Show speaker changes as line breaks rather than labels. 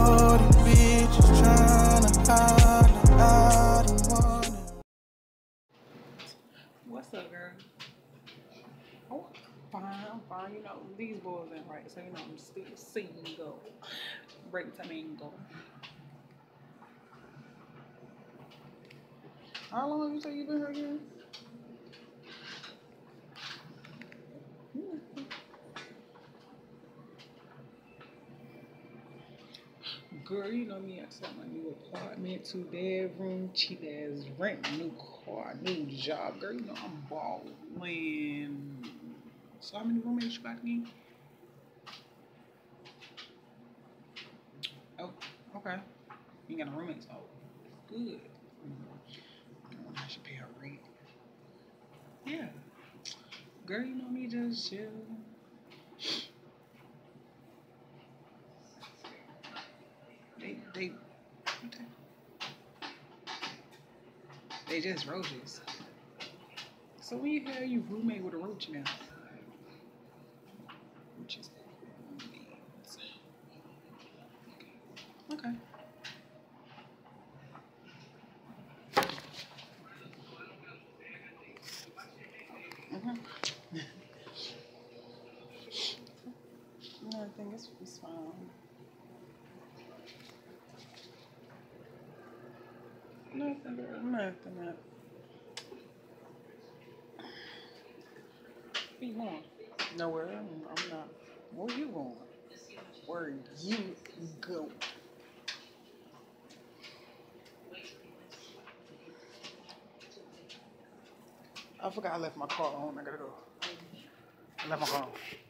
all the bitches tryna holler out and wanna.
What's up, girl? Oh, fine, I'm fine. You know, these boys ain't right, so you know, I'm still seeing you go. Break time ain't go. How long you say you been here again? Girl, you know me, I got my new apartment, 2-bedroom, cheap ass rent, new car, new job. Girl, you know I'm balling. So how many roommates you got again? Oh, okay. You ain't got no roommates. Oh, good. I should pay her rent. Yeah. Girl, you know me, just chill. They just roaches. So when you hear you roommate with a roach now? Roaches. Okay. No, I think it's fine. Nothing. Where you going? Nowhere. I'm not. Where you going? Where you go? I forgot I left my car on. I gotta go. I left my car on.